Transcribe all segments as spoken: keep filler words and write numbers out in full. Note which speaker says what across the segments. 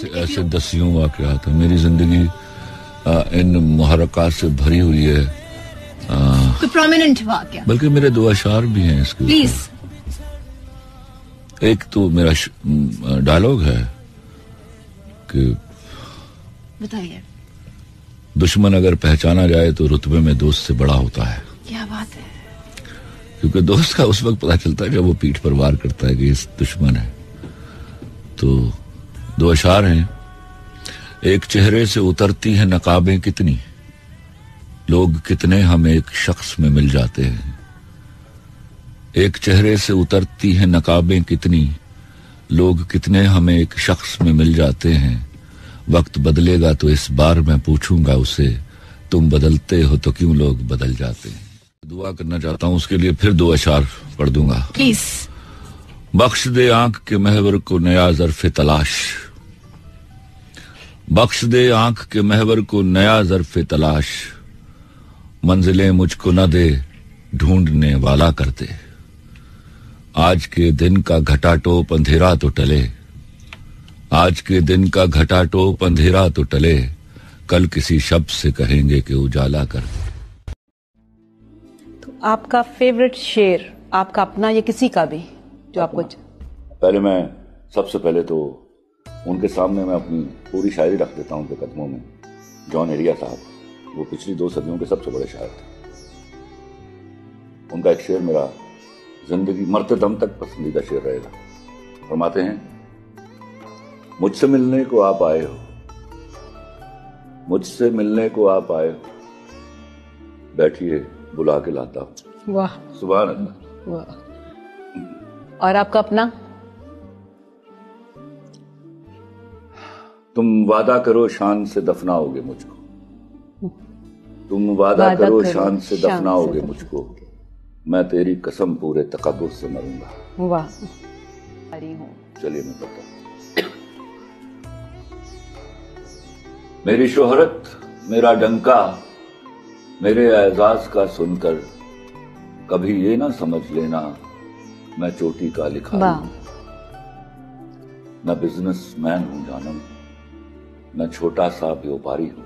Speaker 1: ایسے ایسے دسیوں واقعات ہیں. میری زندگی ان محرکات سے بھری ہوئی ہے.
Speaker 2: کوئی پرومیننٹ واقعہ؟
Speaker 1: بلکہ میرے دو اشعار بھی ہیں اس کے
Speaker 2: پلیز.
Speaker 1: ایک تو میرا ڈائلاگ ہے کہ
Speaker 2: بتائیے.
Speaker 1: دشمن اگر پہچانا جائے تو رتبے میں دوست سے بڑا ہوتا ہے.
Speaker 2: کیا بات ہے.
Speaker 1: کیونکہ دوست کا اس وقت پتا چلتا ہے جب وہ پیٹھ پر وار کرتا ہے کہ اس دشمن ہے. تو دو اشعار ہیں. ایک چہرے سے اترتی ہیں نقابیں کتنی، لوگ کتنے ہم ایک شخص میں مل جاتے ہیں. ایک چہرے سے اترتی ہیں نقابیں کتنی، لوگ کتنے ہم ایک شخص میں مل جاتے ہیں. وقت بدلے گا تو اس بار میں پوچھوں گا اسے، تم بدلتے ہو تو کیوں لوگ بدل جاتے ہیں. دعا کرنا چاہتا ہوں اس کے لیے. پھر دو اشعار پڑھ دوں گا.
Speaker 2: پلیز.
Speaker 1: بخش دے آنکھ کے محور کو نیا ظرف تلاش، بخش دے آنکھ کے محور کو نیا ظرف تلاش. منزلیں مجھ کو نہ دے ڈھونڈنے والا کر دے. آج کے دن کا گھٹا ٹوپ اندھیرا تو ٹلے، آج کے دن کا گھٹا ٹوپ اندھیرا تو ٹلے. کل کسی شب سے کہیں گے کہ اجالا کر دے.
Speaker 3: تو آپ کا فیوریٹ شعر آپ کا اپنا یا کسی کا بھی جو آپ کو؟
Speaker 1: پہلے میں سب سے پہلے تو ان کے سامنے میں اپنی پوری شاعری رکھ دیتا ہوں ان کے قدموں میں. جان ایریا صاحب، وہ پچھلی دو صدیوں کے سب سے بڑے شاعر تھے. ان کا ایک شعر میرا زندگی مرتے دم تک پسندیدہ شعر رہے گا. فرماتے ہیں، مجھ سے ملنے کو آپ آئے ہو، مجھ سے ملنے کو آپ آئے ہو، بیٹھیے بلا کے لاتا ہوں.
Speaker 3: واہ
Speaker 1: سبحان اللہ.
Speaker 3: واہ. اور آپ کا اپنا؟
Speaker 1: تم وعدہ کرو شان سے دفناؤ گے مجھ کو، تم وعدہ کرو شان سے دفناؤ گے مجھ کو، میں تیری قسم پورے تکبر سے مروں گا.
Speaker 3: واہ.
Speaker 1: چلیے میں پڑھتا ہوں. میری شہرت میرا ڈنکا میرے اعزاز کا سن کر کبھی یہ نہ سمجھ لینا میں چوٹی کا لکھا ہوں. میں بزنس مین ہوں جانم، میں چھوٹا سا بیوپاری ہوں.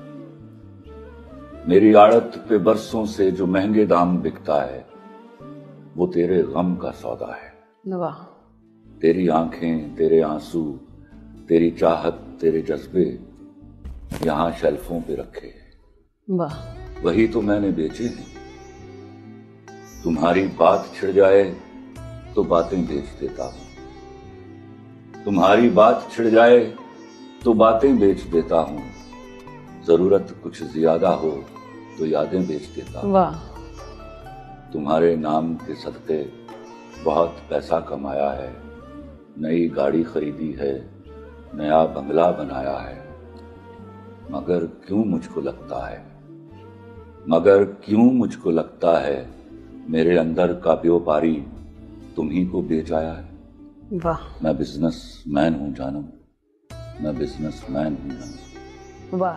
Speaker 1: میری آڑت پہ برسوں سے جو مہنگے دام بکتا ہے وہ تیرے غم کا سودا ہے.
Speaker 3: واہ.
Speaker 1: تیری آنکھیں، تیرے آنسو، تیری چاہت، تیرے جذبے یہاں شیلفوں پہ رکھے.
Speaker 3: واہ.
Speaker 1: وہی تو میں نے بیچے ہیں. تمہاری بات چھڑ جائے تو باتیں بیچ دیتا ہوں، تمہاری بات چھڑ جائے تو باتیں بیچ دیتا ہوں. ضرورت کچھ زیادہ ہو تو یادیں بیچ دیتا ہوں.
Speaker 3: واہ.
Speaker 1: تمہارے نام کے صدقے بہت پیسہ کمایا ہے، نئی گاڑی خریدی ہے، نیا بنگلہ بنایا ہے. مگر کیوں مجھ کو لگتا ہے مگر کیوں مجھ کو لگتا ہے میرے اندر کا بیوپاری تم ہی کو بیچ آیا ہے.
Speaker 3: واہ.
Speaker 1: میں بزنس مین ہوں جانم، میں بزنس مین ہوں جانم.
Speaker 3: واہ.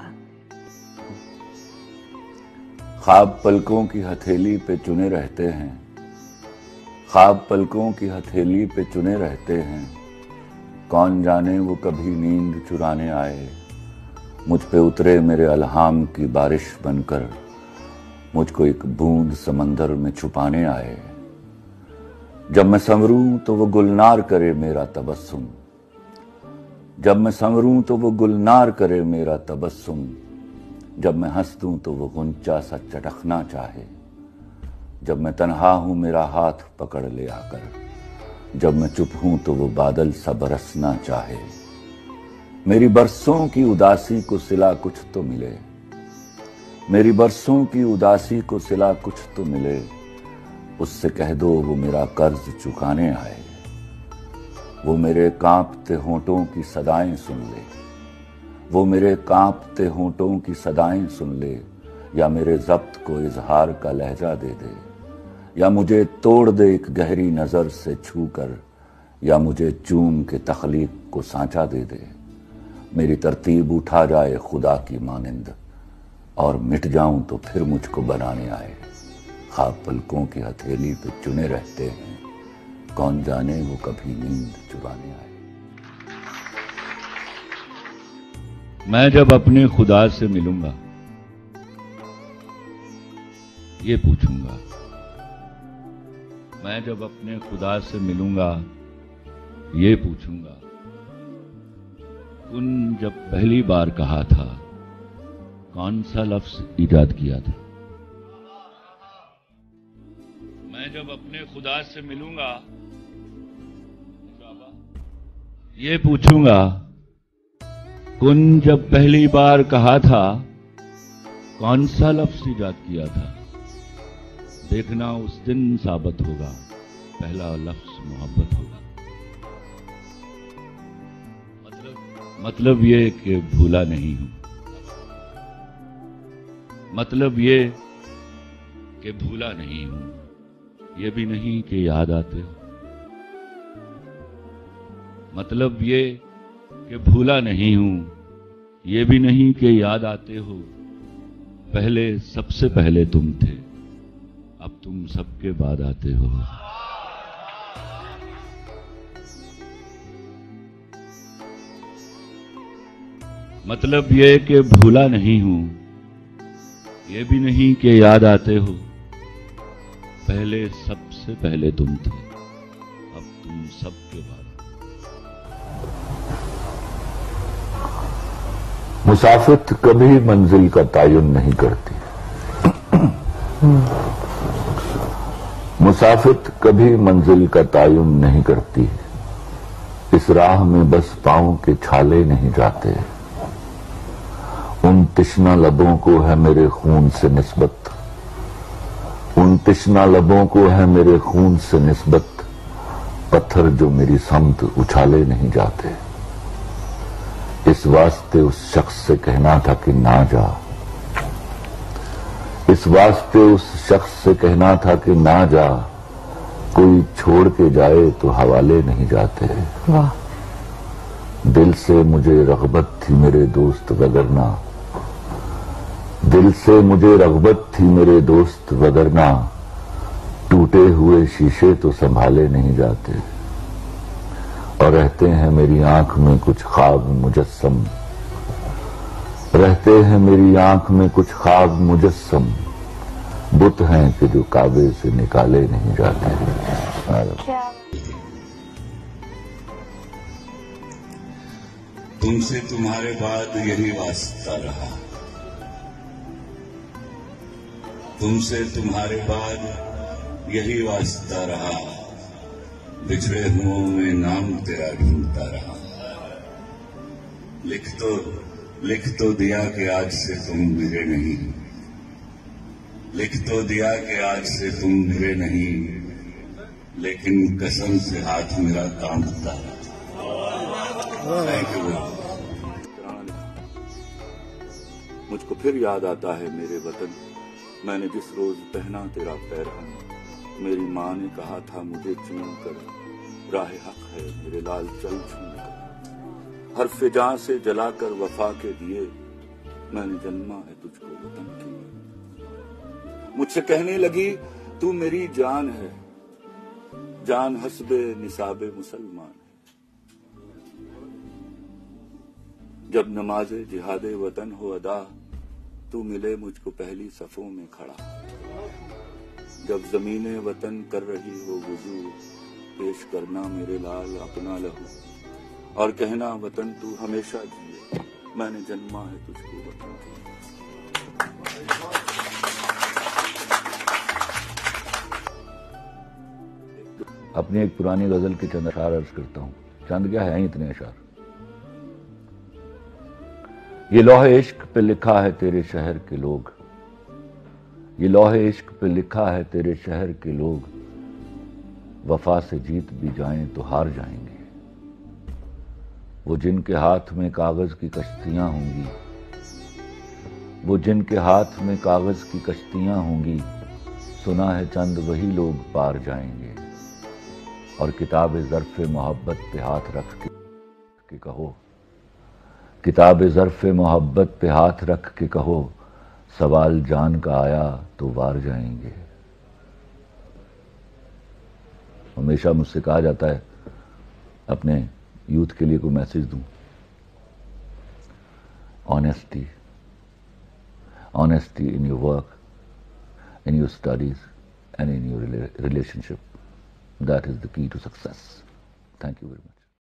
Speaker 1: خواب پلکوں کی ہتھیلی پہ چنے رہتے ہیں، خواب پلکوں کی ہتھیلی پہ چنے رہتے ہیں. کون جانے وہ کبھی نیند چرانے آئے، مجھ پہ اترے میرے الہام کی بارش بن کر، مجھ کو ایک بوند سمندر میں چھپانے آئے. جب میں سنوروں تو وہ گلنار کرے میرا تبسم، جب میں سنوروں تو وہ گلنار کرے میرا تبسم. جب میں ہنس دوں تو وہ غنچہ سا چٹکنا چاہے، جب میں تنہا ہوں میرا ہاتھ پکڑ لے آ کر، جب میں چپ ہوں تو وہ بادل سا برسنا چاہے. میری برسوں کی اداسی کو صلہ کچھ تو ملے، میری برسوں کی اداسی کو صلہ کچھ تو ملے. اس سے کہہ دو وہ میرا قرض چکانے آئے، وہ میرے کانپتے ہونٹوں کی صدائیں سن لے، وہ میرے کانپتے ہونٹوں کی صدائیں سن لے. یا میرے ضبط کو اظہار کا لہجہ دے دے، یا مجھے توڑ دے ایک گہری نظر سے چھو کر، یا مجھے چوم کے تخلیق کو سانچا دے دے. میری ترتیب اٹھا جائے خدا کی مانند، اور مٹ جاؤں تو پھر مجھ کو بنانے آئے. خواب پلکوں کی ہتھیلی پہ چنے رہتے ہیں، کون جانے وہ کبھی نیند چرانے آئے. میں جب اپنے خدا سے ملوں گا یہ پوچھوں گا، میں جب اپنے خدا سے ملوں گا یہ پوچھوں گا، کن جب پہلی بار کہا تھا کون سا لفظ ایجاد کیا تھا؟ میں جب اپنے خدا سے ملوں گا یہ پوچھوں گا، کن جب پہلی بار کہا تھا کون سا لفظ ایجاد کیا تھا؟ دیکھنا اس دن ثابت ہوگا پہلا لفظ محبت ہوگا۔ مطلب مطلب یہ کہ بھولا نہیں ہوں، مطلب یہ کہ بھولا نہیں ہوں، یہ بھی نہیں کہ یاد آتے ہو، مطلب یہ کہ بھولا نہیں ہوں، یہ بھی نہیں کہ یاد آتے ہو، پہلے سب سے پہلے تم تھے، اب تم سب کے بعد آتے ہو۔ مطلب یہ کہ بھولا نہیں ہوں، یہ بھی نہیں کہ یاد آتے ہو، پہلے سب سے پہلے تم تھے، اب تم سب کے بعد۔
Speaker 4: مسافت کبھی منزل کا تعین نہیں کرتی، مسافت کبھی منزل کا تعین نہیں کرتی، اس راہ میں بس پاؤں کے چھالے نہیں جاتے، ان تشنہ لبوں کو ہے میرے خون سے نسبت، ان تشنہ لبوں کو ہے میرے خون سے نسبت، پتھر جو میری سمت اچھالے نہیں جاتے، اس واسطے اس شخص سے کہنا تھا کہ نہ جا، اس واسطے اس شخص سے کہنا تھا کہ نہ جا، کوئی چھوڑ کے جائے تو حوالے نہیں جاتے،
Speaker 3: واہ،
Speaker 4: دل سے مجھے رغبت تھی میرے دوست وگرنہ، دل سے مجھے رغبت تھی میرے دوست وگرنہ، ٹوٹے ہوئے شیشے تو سنبھالے نہیں جاتے، اور رہتے ہیں میری آنکھ میں کچھ خواب مجسم، رہتے ہیں میری آنکھ میں کچھ خواب مجسم، بت ہیں کہ جو کعبے سے نکالے نہیں جاتے۔
Speaker 5: تم سے تمہارے بعد یہی واسطہ رہا، تم سے تمہارے بعد یہی واسطہ رہا، بچھڑے ہوں میں نام تیرا ڈھونڈتا رہا، لکھ تو لکھ تو دیا کہ آج سے تم میرے نہیں، لکھ تو دیا کہ آج سے تم میرے نہیں، لیکن قسم سے ہاتھ میرا کانپتا ہے۔
Speaker 1: مجھ کو پھر یاد آتا ہے میرے وطن، میں نے جس روز پہنا تیرا پیرہن، میری ماں نے کہا تھا مجھے چون کر، راہ حق ہے میرے لال چل چھون کر، حرف جاں سے جلا کر وفا کے دیے، میں نے جنما ہے تجھ کو وطن کے لیے۔ مجھ سے کہنے لگی تو میری جان ہے، جان حسب نصاب مسلمان ہے، جب نماز جہاد وطن ہو ادا، تو ملے مجھ کو پہلی صفوں میں کھڑا، جب زمین وطن کر رہی ہو وضو، پیش کرنا میرے لال اپنا لہو، اور کہنا وطن تو ہمیشہ جیے، میں نے جنما ہے تجھ کو وطن کے لیے۔
Speaker 4: اپنی ایک پرانی غزل کے چند اشعار عرض کرتا ہوں، چند کیا ہے اتنے اشعار۔ یہ لوح عشق پہ لکھا ہے تیرے شہر کے لوگ، یہ لوح عشق پہ لکھا ہے تیرے شہر کے لوگ، وفا سے جیت بھی جائیں تو ہار جائیں گے، وہ جن کے ہاتھ میں کاغذ کی کشتیاں ہوں گی، وہ جن کے ہاتھ میں کاغذ کی کشتیاں ہوں گی، سنا ہے چند وہی لوگ پار جائیں گے، اور کتاب ظرف محبت پہ ہاتھ رکھ کے کہو، کتاب ظرف محبت پہ ہاتھ رکھ کے کہو، سوال جان کا آیا تو وار جائیں گے۔ ہمیشہ مجھ سے کہا جاتا ہے اپنے یوتھ کے لیے کوئی میسج دوں، honesty, honesty in your work, in your studies, and in your rela- relationship. That is the key to success. Thank you very much.